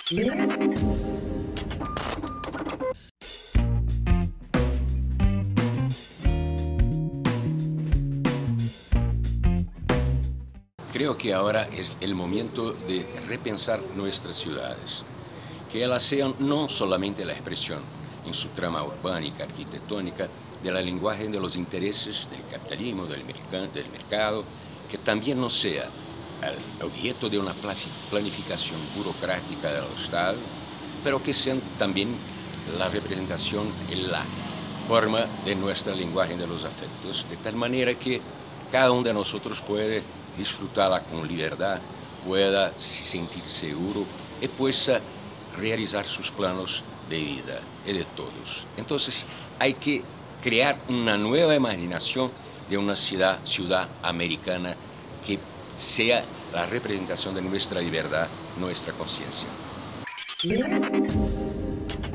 Creo que ahora es el momento de repensar nuestras ciudades, que ellas sean no solamente la expresión en su trama urbánica, arquitectónica, del lenguaje de los intereses del capitalismo, del mercado, que también no sea el objeto de una planificación burocrática del Estado, pero que sean también la representación en la forma de nuestro lenguaje de los afectos, de tal manera que cada uno de nosotros puede disfrutarla con libertad, pueda sentir seguro y pueda realizar sus planos de vida y de todos. Entonces hay que crear una nueva imaginación de una ciudad americana que sea la representación de nuestra libertad, nuestra conciencia.